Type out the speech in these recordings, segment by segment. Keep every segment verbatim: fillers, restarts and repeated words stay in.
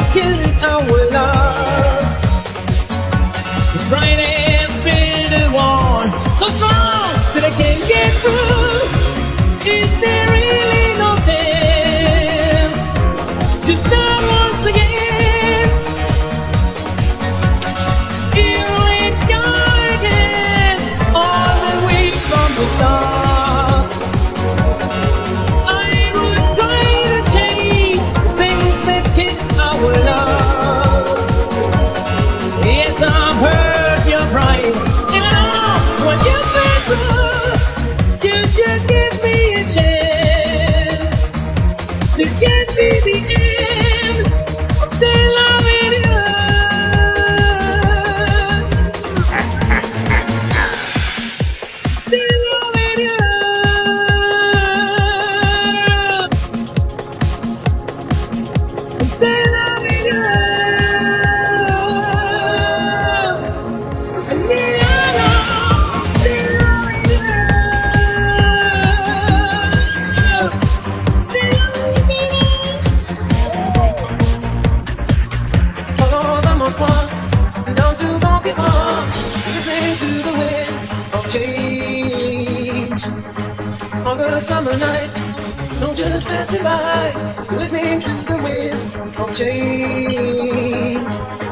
killing our love. The brightest building wall, so strong that I can't get through. Is there really no chance to start once again? Here we go again, all the way from the start. I would try to change things that kill our love. Yes, I've heard your pride, and I know what you've been through. You should give me a chance. This can't be the end. I'm still loving you. Still loving you. I'm still loving you. And me, I know I'm still loving you. Still loving you. Oh, the most one, down to Donkey Kong, listening to the wind of change. On a summer night, soldiers passing by, listening to the wind of change.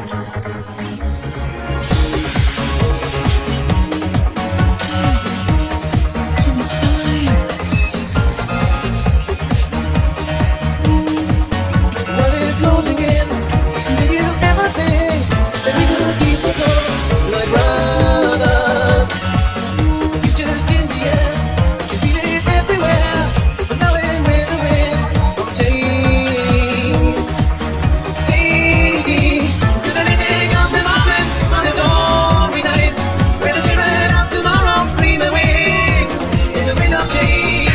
It's time. World is closing in. Did you ever think that we could keep so close like brothers? The future's in the air, you feel it everywhere. But now we're with the wind of change. Take me to the magic of the moment on the glory night, where the children of tomorrow dream away in the wind of change.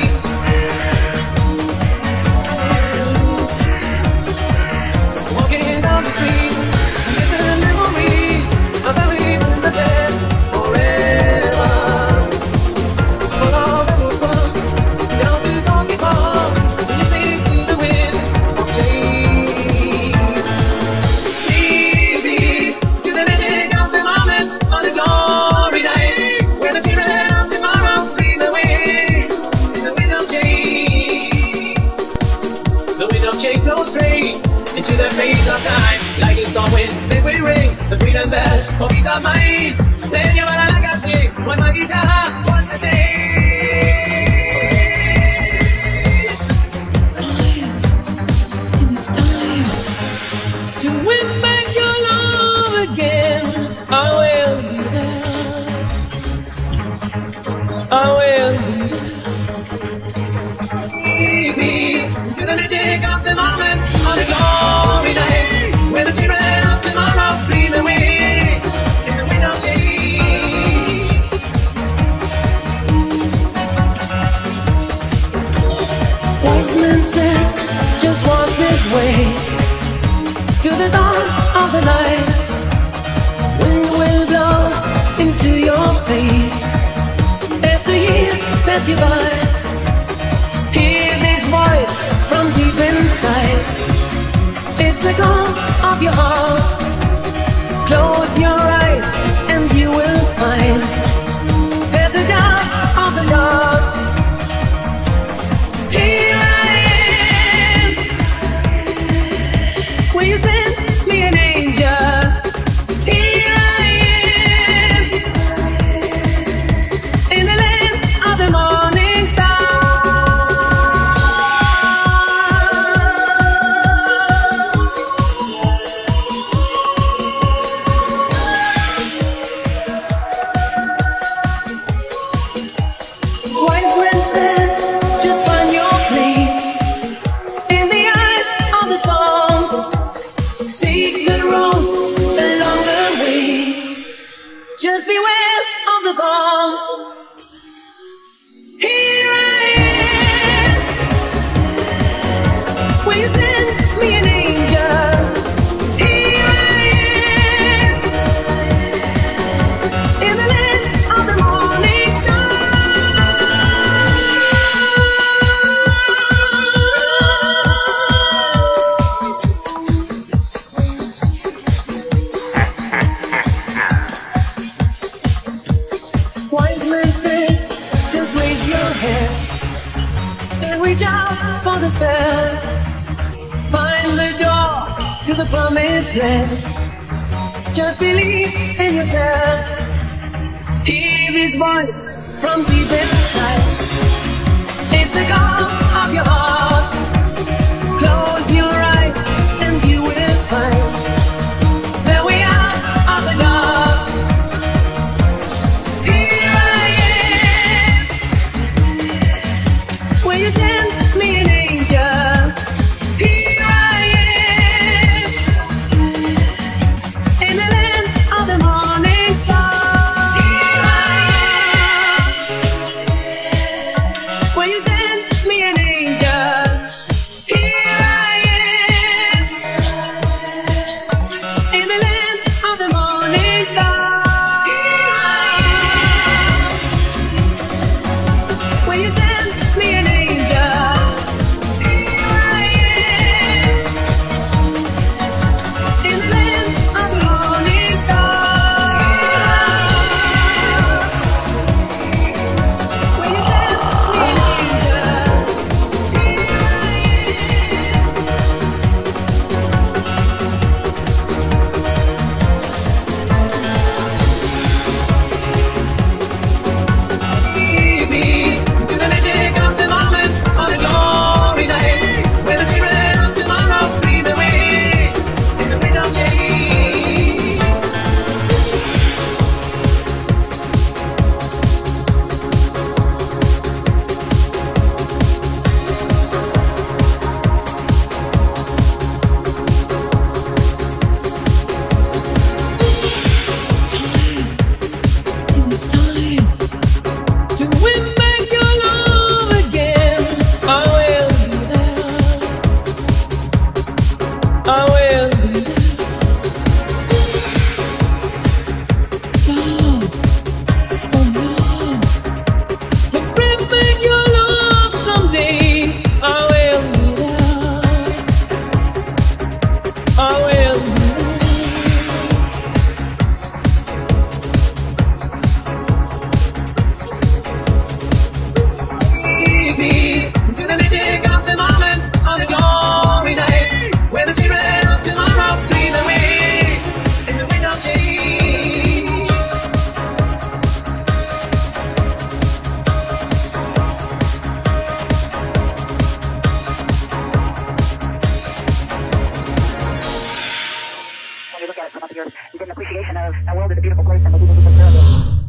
Walking down the street, distant memories are buried in the dead forever. For all that was fun, down to Donkey Kong, listening to the wind of change. Take me to the magic of the moment on the glory night, where the children of tomorrow dream away in the wind of change. The wind of change blows straight into the face of time, like a storm wind that will ring the freedom bell for peace of mind. Then you wanna like I sing, when my guitar wants to sing. And it's time to win back your love again. I will be there. I will be there. Take me to the magic of the moment on the glory night, where the children of tomorrow dream away in the wind of change. Wise men said, just walk this way to the dawn of the night. Wind will blow into your face as the years pass you by. Hear this voice from deep inside. It's the call of your heart. Close your eyes and you will find there's a job of the dark. Here I am. Will you send me an angel? Here I am, in the land of the morning star. out for the spell. Find the door to the promised land. Just believe in yourself. Hear this voice from deep inside. It's the call of your heart. Close your eyes and you will find that we are of the dark. Here I am, where you send me an angel. Here I am, in the land of the morning star. Here I am, where you send me an angel. Here I am, in the land of the morning star. Here I am, where you send me an angel. Here I am, in the land of the morning star. Where you send me an angel. Here Lead me to the magic of the moment, on a glory night, where the children of tomorrow breathe away in the wind of change. It's time to win back your love again. I will be there. I will be there. Love, oh love, to bring back your love someday. I will be there. I will be there. Lead me to the magic of the moment, on a glory night, where the children of tomorrow breathe away in the wind of change. When you look at it from up here, you get an appreciation of the world is a beautiful place and the people who take care of it.